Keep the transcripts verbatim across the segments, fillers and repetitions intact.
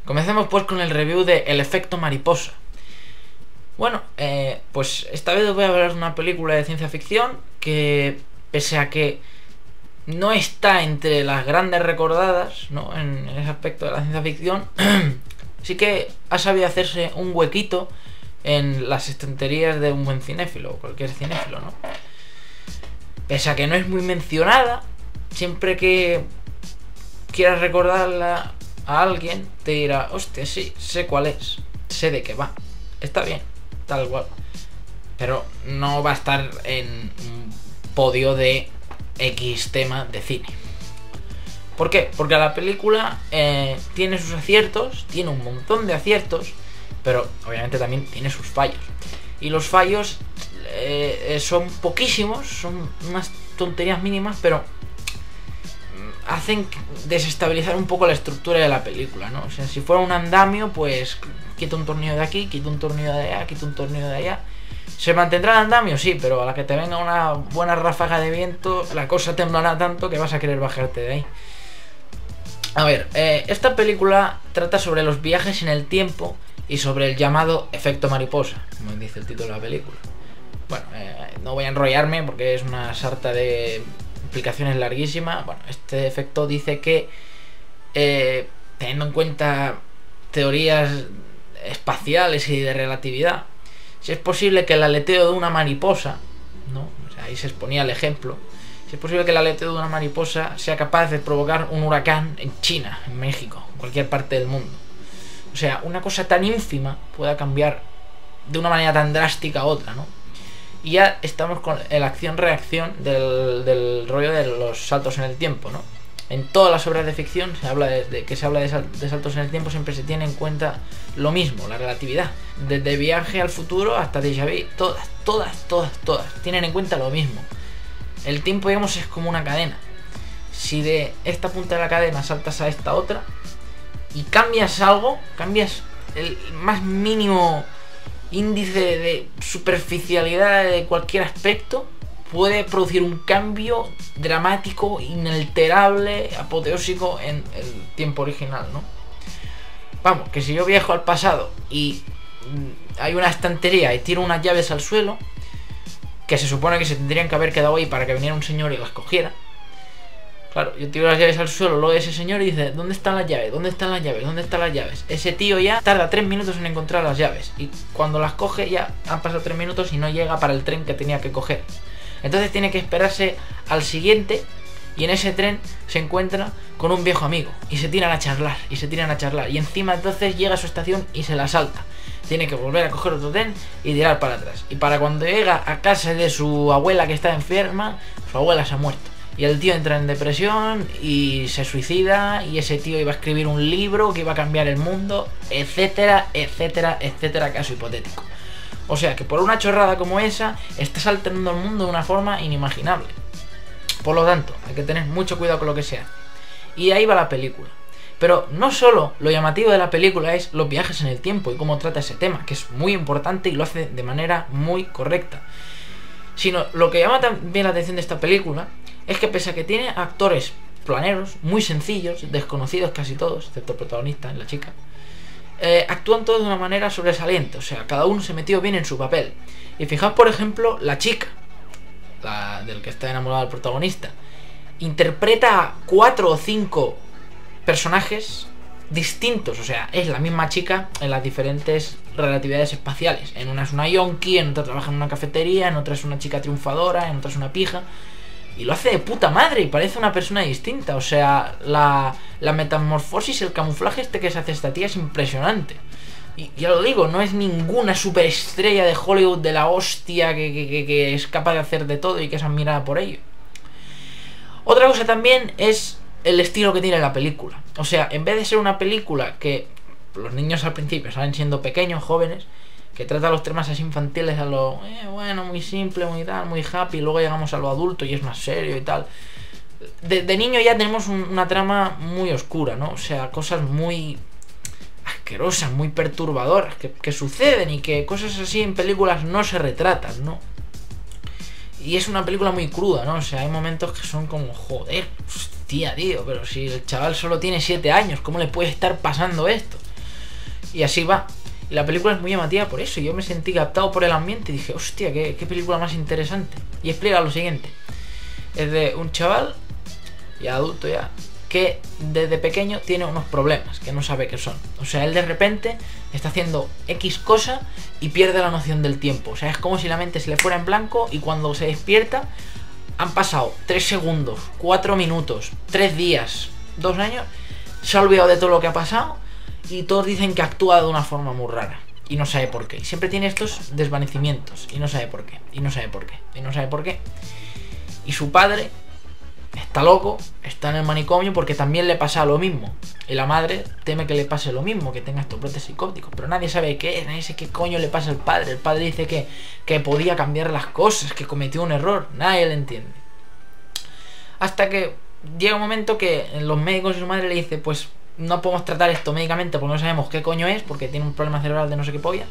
Comencemos pues con el review de El efecto mariposa. Bueno, eh, pues esta vez os voy a hablar de una película de ciencia ficción que, pese a que no está entre las grandes recordadas, ¿no?, en ese aspecto de la ciencia ficción, sí que ha sabido hacerse un huequito en las estanterías de un buen cinéfilo, o cualquier cinéfilo, ¿no? Pese a que no es muy mencionada, siempre que quieras recordarla a alguien, te dirá, hostia, sí, sé cuál es, sé de qué va, está bien, tal cual. Pero no va a estar en un podio de X tema de cine. ¿Por qué? Porque la película eh, tiene sus aciertos, tiene un montón de aciertos, pero obviamente también tiene sus fallos. Y los fallos eh, son poquísimos, son unas tonterías mínimas, pero hacen desestabilizar un poco la estructura de la película, ¿no? O sea, si fuera un andamio, pues quita un tornillo de aquí, quita un tornillo de allá, quita un tornillo de allá. ¿Se mantendrá el andamio? Sí, pero a la que te venga una buena ráfaga de viento, la cosa temblará tanto que vas a querer bajarte de ahí. A ver, eh, esta película trata sobre los viajes en el tiempo y sobre el llamado efecto mariposa, como dice el título de la película. Bueno, eh, no voy a enrollarme porque es una sarta de implicaciones larguísima. Bueno, este efecto dice que, eh, teniendo en cuenta teorías espaciales y de relatividad, si es posible que el aleteo de una mariposa, ¿no?, o sea, ahí se exponía el ejemplo, si es posible que el aleteo de una mariposa sea capaz de provocar un huracán en China, en México, en cualquier parte del mundo. O sea, una cosa tan ínfima pueda cambiar de una manera tan drástica a otra, ¿no? Y ya estamos con la acción-reacción del, del rollo de los saltos en el tiempo, ¿no? En todas las obras de ficción se habla de, de que se habla de, sal, de saltos en el tiempo, siempre se tiene en cuenta lo mismo, la relatividad. Desde Viaje al futuro hasta Déjà Vu, todas, todas, todas, todas tienen en cuenta lo mismo. El tiempo, digamos, es como una cadena. Si de esta punta de la cadena saltas a esta otra y cambias algo, cambias el más mínimo índice de superficialidad de cualquier aspecto, puede producir un cambio dramático, inalterable, apoteósico en el tiempo original, ¿no? Vamos, que si yo viajo al pasado y hay una estantería y tiro unas llaves al suelo, que se supone que se tendrían que haber quedado ahí para que viniera un señor y las cogiera. Claro, yo tiro las llaves al suelo, luego ese señor y dice, ¿dónde están las llaves? ¿Dónde están las llaves? ¿Dónde están las llaves? Ese tío ya tarda tres minutos en encontrar las llaves, y cuando las coge ya han pasado tres minutos y no llega para el tren que tenía que coger. Entonces tiene que esperarse al siguiente, y en ese tren se encuentra con un viejo amigo y se tiran a charlar, y se tiran a charlar, y encima entonces llega a su estación y se la salta. Tiene que volver a coger otro tren y tirar para atrás. Y para cuando llega a casa de su abuela que está enferma, su abuela se ha muerto. Y el tío entra en depresión y se suicida, y ese tío iba a escribir un libro que iba a cambiar el mundo, etcétera, etcétera, etcétera, caso hipotético. O sea que por una chorrada como esa, estás alterando el mundo de una forma inimaginable. Por lo tanto, hay que tener mucho cuidado con lo que sea. Y ahí va la película. Pero no solo lo llamativo de la película es los viajes en el tiempo y cómo trata ese tema, que es muy importante y lo hace de manera muy correcta, sino lo que llama también la atención de esta película es que, pese a que tiene actores planeros, muy sencillos, desconocidos casi todos, excepto el protagonista, la chica, eh, actúan todos de una manera sobresaliente. O sea, cada uno se metió bien en su papel. Y fijaos, por ejemplo, la chica, la del que está enamorado del protagonista, interpreta a cuatro o cinco personajes distintos. O sea, es la misma chica en las diferentes relatividades espaciales. En una es una yonki, en otra trabaja en una cafetería, en otra es una chica triunfadora, en otra es una pija. Y lo hace de puta madre y parece una persona distinta. O sea, la, la metamorfosis, el camuflaje este que se hace esta tía es impresionante. Y ya lo digo, no es ninguna superestrella de Hollywood de la hostia que, que, que, que es capaz de hacer de todo y que es admirada por ello. Otra cosa también es el estilo que tiene la película. O sea, en vez de ser una película que los niños al principio salen siendo pequeños, jóvenes, que trata los temas así infantiles a lo, eh, bueno, muy simple, muy tal, muy happy, y luego llegamos a lo adulto y es más serio y tal. De, de niño ya tenemos un, una trama muy oscura, ¿no? O sea, cosas muy asquerosas, muy perturbadoras que, que suceden, y que cosas así en películas no se retratan, ¿no? Y es una película muy cruda, ¿no? O sea, hay momentos que son como, joder, hostia, tío, pero si el chaval solo tiene siete años, ¿cómo le puede estar pasando esto? Y así va. Y la película es muy llamativa por eso. Yo me sentí captado por el ambiente y dije, hostia, qué, qué película más interesante. Y explica lo siguiente. Es de un chaval, ya adulto ya, que desde pequeño tiene unos problemas que no sabe qué son. O sea, él de repente está haciendo X cosa y pierde la noción del tiempo. O sea, es como si la mente se le fuera en blanco y cuando se despierta han pasado tres segundos, cuatro minutos, tres días, dos años. Se ha olvidado de todo lo que ha pasado y todos dicen que actúa de una forma muy rara y no sabe por qué. Y siempre tiene estos desvanecimientos y no sabe por qué, y no sabe por qué, y no sabe por qué. Y su padre está loco, está en el manicomio porque también le pasa lo mismo. Y la madre teme que le pase lo mismo, que tenga estos brotes psicóticos. Pero nadie sabe qué es, nadie sabe qué coño le pasa al padre. El padre dice que, que podía cambiar las cosas, que cometió un error. Nadie le entiende. Hasta que llega un momento que los médicos y su madre le dicen, pues no podemos tratar esto médicamente porque no sabemos qué coño es, porque tiene un problema cerebral de no sé qué polla.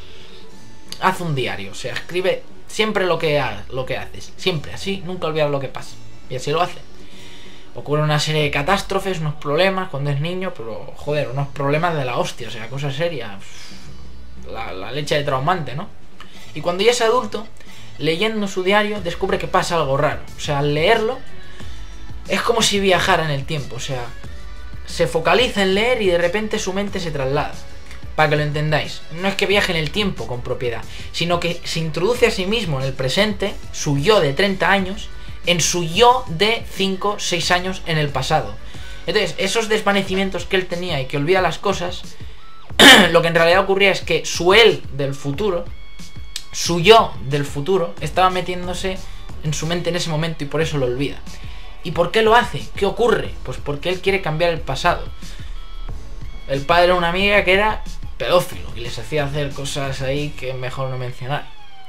Haz un diario, o sea, escribe siempre lo que, ha, lo que haces. Siempre, así, nunca olvidas lo que pasa. Y así lo hace. Ocurre una serie de catástrofes, unos problemas cuando es niño, pero joder, unos problemas de la hostia, o sea, cosas serias. La, la leche de traumante, ¿no? Y cuando ya es adulto, leyendo su diario, descubre que pasa algo raro. O sea, al leerlo, es como si viajara en el tiempo, o sea, se focaliza en leer y de repente su mente se traslada. Para que lo entendáis, no es que viaje en el tiempo con propiedad, sino que se introduce a sí mismo en el presente, su yo de treinta años, en su yo de cinco, seis años en el pasado. Entonces, esos desvanecimientos que él tenía y que olvida las cosas, lo que en realidad ocurría es que su él del futuro, su yo del futuro, estaba metiéndose en su mente en ese momento y por eso lo olvida. ¿Y por qué lo hace? ¿Qué ocurre? Pues porque él quiere cambiar el pasado. El padre era una amiga que era pedófilo y les hacía hacer cosas ahí que mejor no mencionar.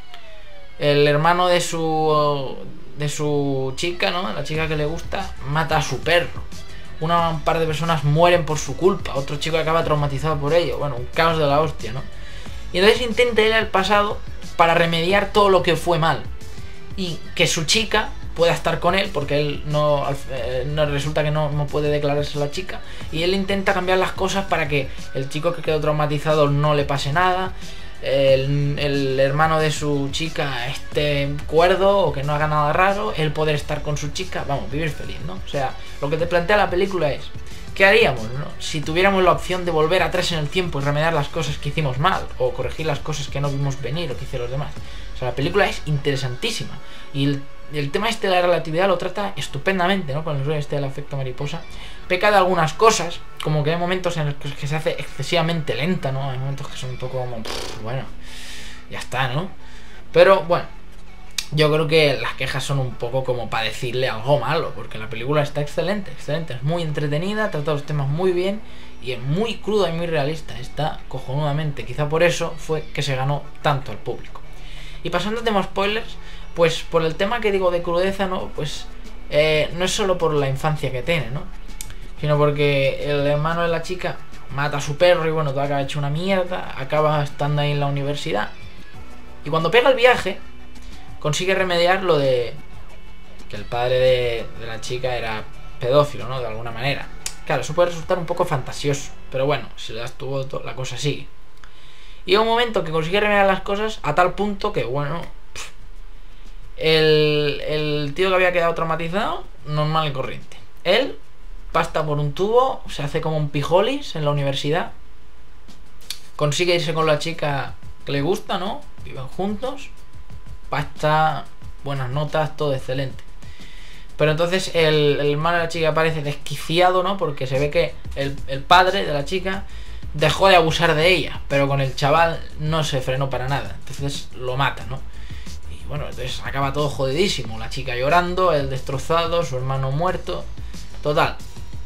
El hermano de su de su chica, ¿no? La chica que le gusta, mata a su perro. Una, un par de personas mueren por su culpa. Otro chico acaba traumatizado por ello. Bueno, un caos de la hostia, ¿no? Y entonces intenta ir al pasado para remediar todo lo que fue mal. Y que su chica pueda estar con él, porque él no, eh, no resulta que no, no puede declararse a la chica. Y él intenta cambiar las cosas para que el chico que quedó traumatizado no le pase nada. El, el hermano de su chica esté cuerdo o que no haga nada raro, él poder estar con su chica, vamos, vivir feliz, ¿no? O sea, lo que te plantea la película es, ¿qué haríamos, no? Si tuviéramos la opción de volver atrás en el tiempo y remediar las cosas que hicimos mal, o corregir las cosas que no vimos venir o que hicieron los demás. O sea, la película es interesantísima. Y el, el tema este de la relatividad lo trata estupendamente, ¿no? Con el rollo este del efecto mariposa. Peca de algunas cosas, como que hay momentos en los que se hace excesivamente lenta, ¿no? Hay momentos que son un poco como, pff, bueno, ya está, ¿no? Pero, bueno, yo creo que las quejas son un poco como para decirle algo malo, porque la película está excelente, excelente, es muy entretenida, trata los temas muy bien y es muy cruda y muy realista, está cojonudamente, quizá por eso fue que se ganó tanto al público. Y pasando a temas spoilers, pues por el tema que digo de crudeza, ¿no? Pues eh, no es solo por la infancia que tiene, ¿no? Sino porque el hermano de la chica mata a su perro y bueno, todo acaba hecho una mierda, acaba estando ahí en la universidad. Y cuando pega el viaje, consigue remediar lo de que el padre de, de la chica era pedófilo, ¿no? De alguna manera. Claro, eso puede resultar un poco fantasioso, pero bueno, si le das tu voto, la cosa sigue. Y llega un momento que consigue remediar las cosas a tal punto que, bueno, pff, el, el tío que había quedado traumatizado, normal y corriente. Él pasta por un tubo, se hace como un pijolis en la universidad, consigue irse con la chica que le gusta, ¿no? Viven juntos, pasta, buenas notas, todo excelente. Pero entonces el, el hermano de la chica parece desquiciado, ¿no? Porque se ve que el, el padre de la chica dejó de abusar de ella, pero con el chaval no se frenó para nada, entonces lo mata, ¿no? Y bueno, entonces acaba todo jodidísimo, la chica llorando, él destrozado, su hermano muerto, total.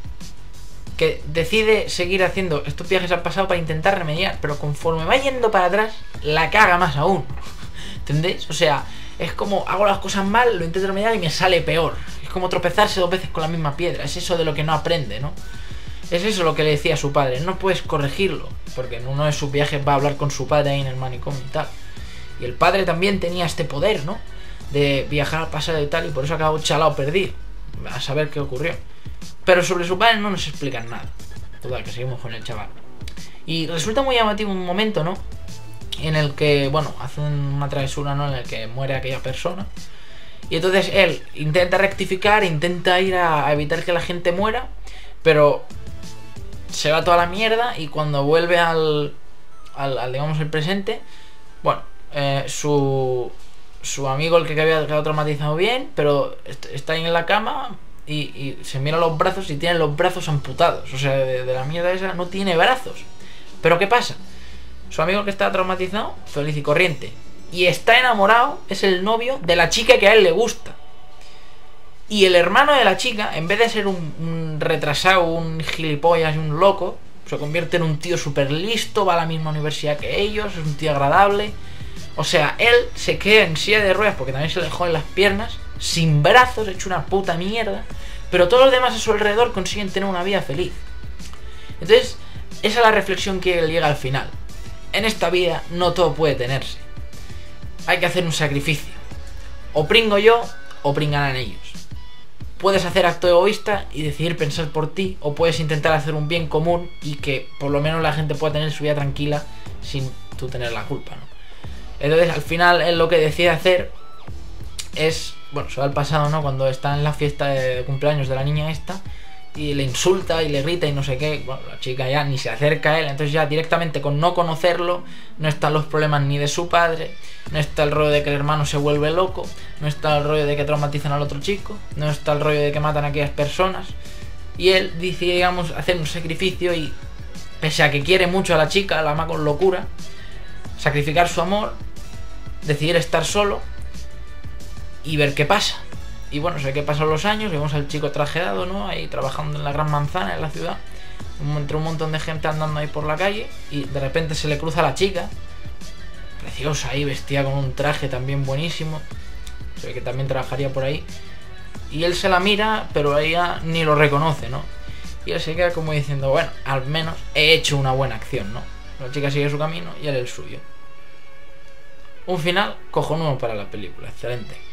Que decide seguir haciendo estos viajes al pasado para intentar remediar, pero conforme va yendo para atrás, la caga más aún. ¿Entendéis? O sea, es como hago las cosas mal, lo intento remediar y me sale peor. Es como tropezarse dos veces con la misma piedra. Es eso de lo que no aprende, ¿no? Es eso lo que le decía a su padre. No puedes corregirlo, porque en uno de sus viajes va a hablar con su padre ahí en el manicomio y tal. Y el padre también tenía este poder, ¿no? De viajar al pasado y tal, y por eso acabó chalado perdido. A saber qué ocurrió. Pero sobre su padre no nos explican nada. Total, que seguimos con el chaval. Y resulta muy llamativo un momento, ¿no? En el que, bueno, hacen una travesura, ¿no? En el que muere aquella persona. Y entonces él intenta rectificar, intenta ir a, a evitar que la gente muera, pero se va toda la mierda. Y cuando vuelve al, al, al digamos, el presente, bueno, eh, su, su amigo, el que había quedado traumatizado bien, pero está ahí en la cama y, y se mira los brazos y tiene los brazos amputados. O sea, de, de la mierda esa no tiene brazos. Pero ¿qué pasa? Su amigo que está traumatizado, feliz y corriente, y está enamorado, es el novio de la chica que a él le gusta. Y el hermano de la chica, en vez de ser un, un retrasado, un gilipollas y un loco, se convierte en un tío súper listo, va a la misma universidad que ellos, es un tío agradable. O sea, él se queda en silla de ruedas porque también se le joden las piernas, sin brazos, hecho una puta mierda, pero todos los demás a su alrededor consiguen tener una vida feliz. Entonces, esa es la reflexión que él llega al final. En esta vida no todo puede tenerse. Hay que hacer un sacrificio. O pringo yo, o pringarán ellos. Puedes hacer acto egoísta y decidir pensar por ti, o puedes intentar hacer un bien común y que por lo menos la gente pueda tener su vida tranquila sin tú tener la culpa, ¿no? Entonces al final él lo que decide hacer es, bueno, se va al pasado, ¿no? Cuando está en la fiesta de cumpleaños de la niña esta y le insulta y le grita y no sé qué. Bueno, la chica ya ni se acerca a él, entonces ya directamente con no conocerlo no están los problemas ni de su padre, no está el rollo de que el hermano se vuelve loco, no está el rollo de que traumatizan al otro chico, no está el rollo de que matan a aquellas personas. Y él decide, digamos, hacer un sacrificio y, pese a que quiere mucho a la chica, la ama con locura, sacrificar su amor, decidir estar solo y ver qué pasa. Y bueno, sé que pasan los años, vemos al chico trajeado, ¿no? Ahí trabajando en la gran manzana, en la ciudad, entre un montón de gente andando ahí por la calle, y de repente se le cruza a la chica, preciosa ahí, vestida con un traje también buenísimo, se ve que también trabajaría por ahí, y él se la mira, pero ella ni lo reconoce, ¿no? Y él se queda como diciendo, bueno, al menos he hecho una buena acción, ¿no? La chica sigue su camino y él el suyo. Un final cojonudo para la película, excelente.